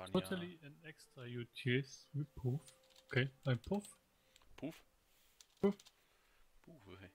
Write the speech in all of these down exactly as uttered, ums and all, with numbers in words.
man Totally ja... an extra utils with Puff. Okay, ein Puff. Puff? Puff. Puff, okay.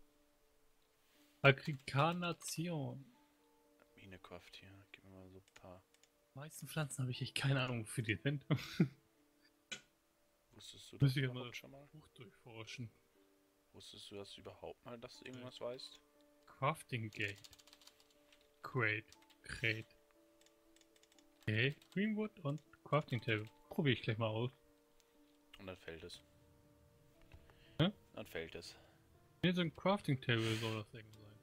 Aggreganation. Minecraft hier, gib mir mal so ein paar... Die meisten Pflanzen habe ich echt keine Ahnung, wofür die sind. Wusstest du das Müsste ich überhaupt mal schon mal? das Buch durchforschen. Wusstest du das überhaupt mal, dass du irgendwas weißt? Crafting Gate. Crate. Crate. Okay, Greenwood und Crafting Table. Probiere ich gleich mal aus. Und dann fällt es. Hä? Dann fällt es. Ne, so ein Crafting Table soll das Ding sein.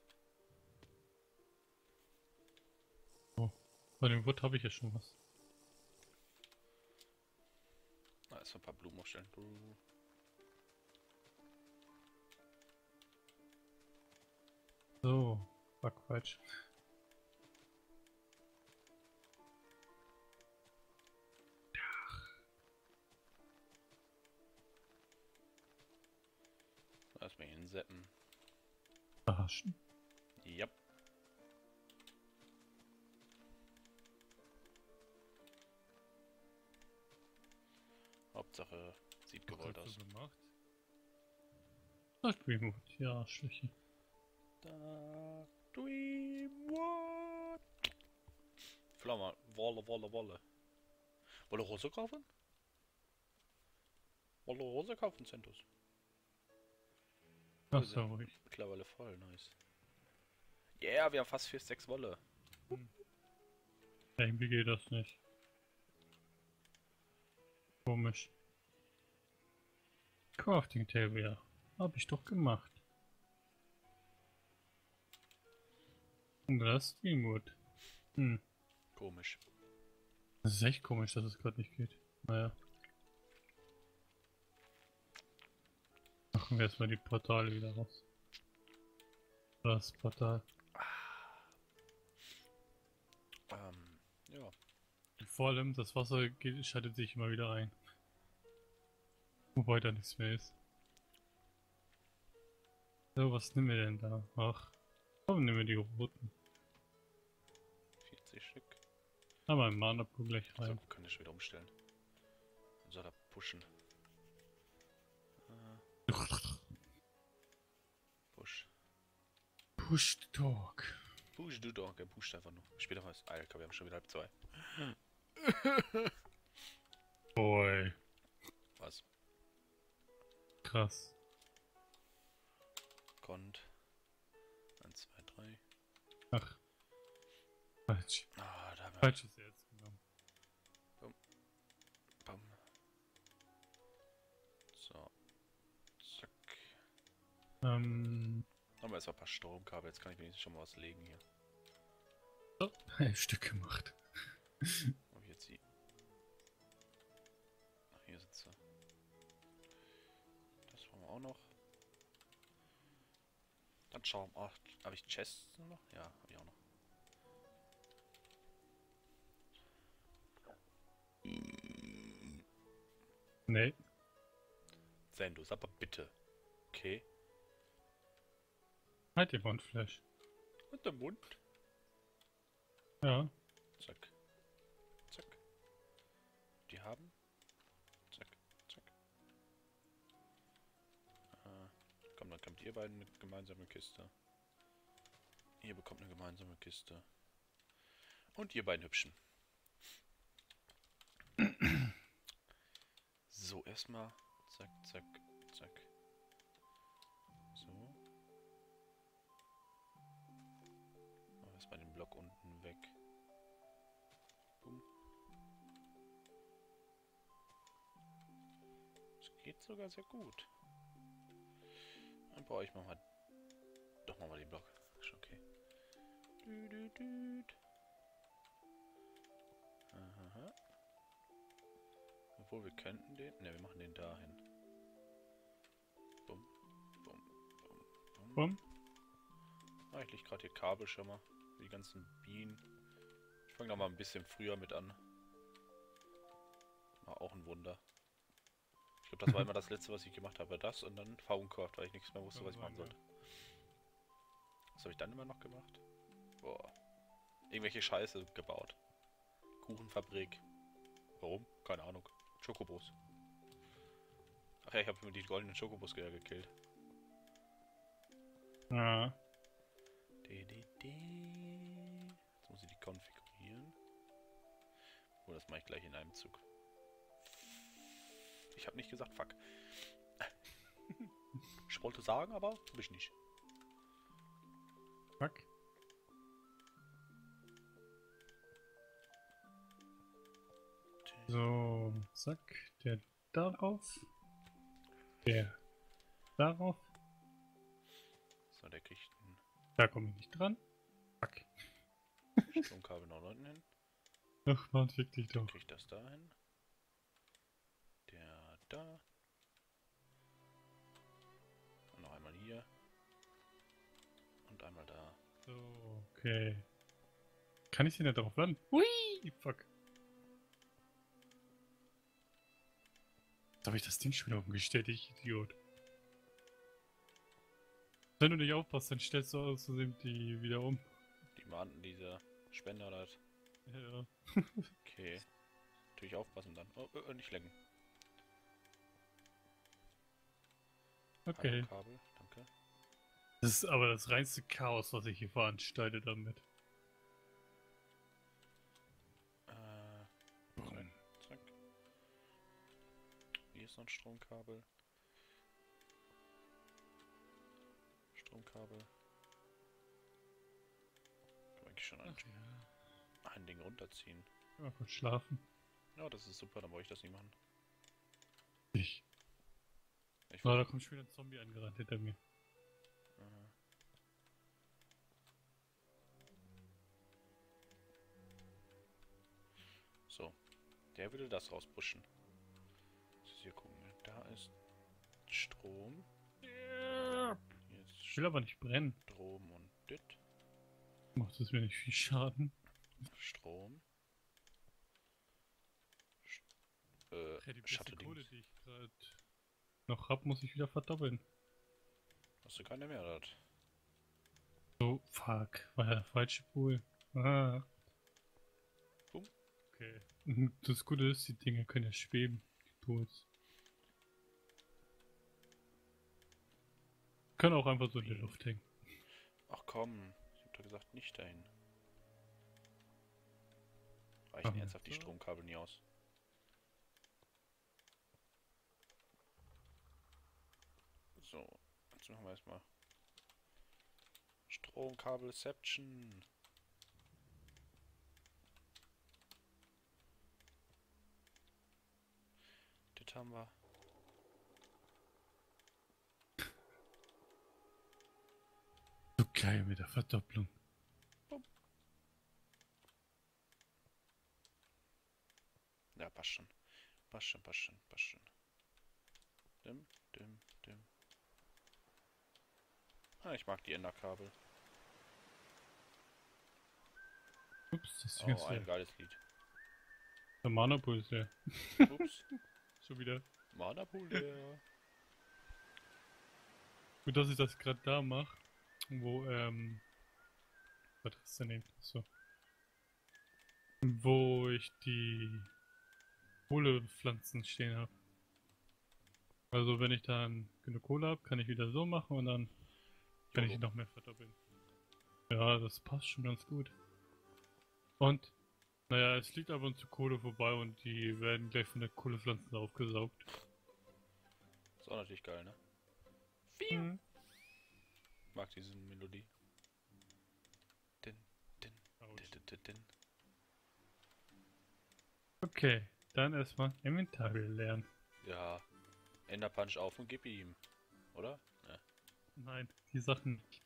Oh, bei dem Wood habe ich ja schon was. Da ist ein paar Blumen aufstellen. So, war Quatsch. Erstmal hinsetzen. Überraschen. Ja. Hauptsache sieht gewollt aus. So gemacht. Das Greenwood, ja, Schwäche. Da Dreamwood. Flammer, Wolle, Wolle, Wolle. Wolle Rose kaufen? Wolle Rose kaufen, Centus. Ach so, ruhig. Mittlerweile voll, nice. Ja, yeah, wir haben fast vier Stacks Wolle. Hm. Irgendwie geht das nicht. Komisch. Crafting Table, ja. Hab ich doch gemacht. Und das ist Greenwood. Hm. Komisch. Das ist echt komisch, dass es gerade nicht geht. Naja. Machen wir erstmal die Portale wieder raus. Das Portal. Ähm, ja. Vor allem, das Wasser geht, schaltet sich immer wieder ein. Wobei da nichts mehr ist. So, was nehmen wir denn da? Ach, komm, nehmen wir die roten. vierzig Stück. Aber im Mana-Pool gleich rein. So, kann ich wieder umstellen. Dann soll er pushen. Äh, push. Push the talk. Push du doch, er pusht einfach nur. Später was. Alter, wir haben schon wieder halb zwei. Boy. Was? Krass. Kont. eins, zwei, drei. Ach. Falsch. Ah, da haben wir. Falsches Erz genommen. Bum. Bum. So. Zack. Ähm. Haben wir erstmal ein paar Stromkabel. Jetzt kann ich wenigstens schon mal was legen hier. Oh, ein Stück gemacht. Ob ich jetzt die. Ach, hier sind sie. Das brauchen wir auch noch. Dann schauen wir. Ach, habe ich Chests noch? Ja, habe ich auch noch. Nee. Sendus, aber bitte. Okay. Halt den Mundflash. Und der Mund. Ja. Zack. Zack. Die haben. Zack. Zack. Äh, komm, dann kommt ihr beiden eine gemeinsame Kiste. Ihr bekommt eine gemeinsame Kiste. Und ihr beiden Hübschen. So, erstmal. Zack, zack, zack. So. Erstmal den Block unten weg. Boom. Das geht sogar sehr gut. Dann brauche ich mal doch mal den Block. Ist schon okay. Dü, dü, dü. Aha. Obwohl wir könnten den. Ne, wir machen den dahin. Bumm. Bumm. Bumm. Bumm. Bumm. Ah, ich leg gerade hier Kabelschirmer. Die ganzen Bienen. Ich fange da mal ein bisschen früher mit an. War auch ein Wunder. Ich glaube, das war immer das letzte, was ich gemacht habe. Das und dann Fauncraft, weil ich nichts mehr wusste, was ich machen sollte. Was habe ich dann immer noch gemacht? Boah. Irgendwelche Scheiße gebaut. Kuchenfabrik. Warum? Keine Ahnung. Chocobos. Ach ja, ich habe die goldenen Chocobos ge gekillt. Ah. Die, die, die. Jetzt muss ich die konfigurieren. Oh, das mache ich gleich in einem Zug. Ich habe nicht gesagt, fuck. Ich wollte sagen, aber hab ich nicht. Fuck. So, zack, der darauf. Der darauf. So, der kriegt ein Da komme ich nicht dran. Fuck. Stromkabel nach unten hin. Ach man, fick dich Der doch. kriegt das da hin. Der da. Und noch einmal hier. Und einmal da. So, okay. Kann ich den da drauf landen? Hui! Fuck. Jetzt habe ich das Ding schon wieder umgestellt, ich Idiot. Wenn du nicht aufpasst, dann stellst du aus Versehen die wieder um. Die mahnten dieser Spender oder was? Ja. Okay. Natürlich aufpassen dann. Oh, äh, nicht lecken. Okay. Hallo, Kabel, danke. Das ist aber das reinste Chaos, was ich hier veranstalte damit. Äh, Warum? zack. Hier ist noch ein Stromkabel. Stromkabel. Kann man eigentlich schon ein, Ach ja. ein Ding runterziehen. Ja, kurz schlafen. Ja, das ist super, dann brauche ich das nicht machen. Ich. Ich Oh, da wollte- kommt schon wieder ein Zombie angerannt hinter mir. Aha. So, der würde das rauspushen. Muss hier gucken. Da ist Strom. Hier ist Ich will aber nicht brennen. Strom und dit. Macht es mir nicht viel Schaden. Strom. Sch äh, Ja, die beste Schattedings. Kohle, die ich gerade noch hab, muss ich wieder verdoppeln. Hast du keine mehr, oder? So, fuck. War ja der falsche Pool. Ah. Bumm. Okay. Das Gute ist, die Dinge können ja schweben. Die Pools. Können auch einfach so in der Luft hängen. Ach komm, ich hab doch gesagt, nicht dahin. Reichen Ach, ernsthaft die so. Stromkabel nie aus? So, jetzt machen wir erstmal Stromkabelception. Das haben wir. So geil mit der Verdopplung. Ja, passt schon. Passt schon, passt schon, passt schon. Dim, dim, dim. Ah, ich mag die Enderkabel. Ups, das ist Oh, jetzt ein der, geiles Lied. der Mana-Pool ist der. Ups. Schon wieder. Mana-Pool, der. Gut, dass ich das gerade da mache. Wo, ähm. Was ist denn eben? So. Wo ich die Kohlepflanzen stehen habe. Also wenn ich dann genug Kohle habe, kann ich wieder so machen und dann kann ich Jolo. ihn noch mehr verdoppeln. Ja, das passt schon ganz gut. Und, naja, es liegt ab und zu Kohle vorbei und die werden gleich von der Kohlepflanzen aufgesaugt. Ist auch natürlich geil, ne? Mhm. Ich mag diese Melodie. Din, din, Autsch. din, din, din, din. Okay, dann erstmal Inventar lernen. Ja. Enderpunch auf und gib ihm. Oder? Ne. Nein, die Sachen nicht.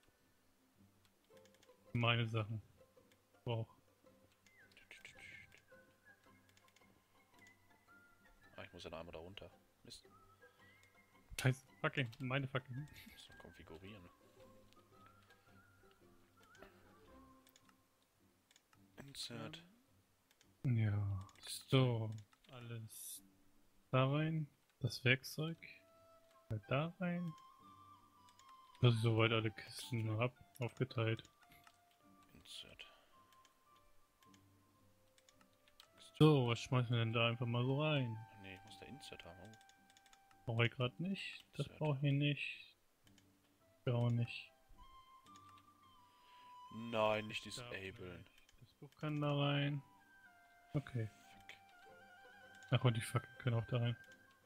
Meine Sachen. Auch. Ah, ich muss ja noch einmal da runter. Mist. Scheiße, fucking, meine fucking. Ich muss noch konfigurieren. Insert. Ja, so, alles da rein. Das Werkzeug. Halt da rein. Dass ich soweit alle Kisten hab, aufgeteilt. Insert. So, was schmeißen wir denn da einfach mal so rein? Nee, ich muss da Insert haben. Oh. Brauche ich gerade nicht. Das Insert. brauche ich nicht. Ich auch nicht. Nein, nicht Das darf man disablen. nicht. Das Buch kann da rein. Okay. Fuck. Ach, und die Fackel können auch da rein.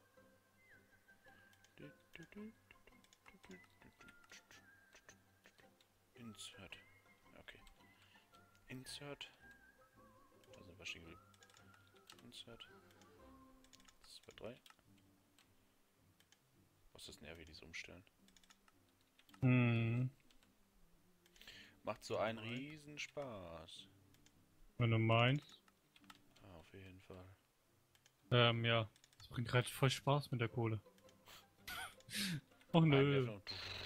Insert. Okay. Insert. Da sind wir stehen geblieben. Insert. zwei, drei. Was ist denn, wie die es umstellen? Hm. Macht so einen riesen Spaß. Wenn du meinst. Ah, auf jeden Fall. Ähm, ja. Das bringt gerade voll Spaß mit der Kohle. Och Ein nö. Level und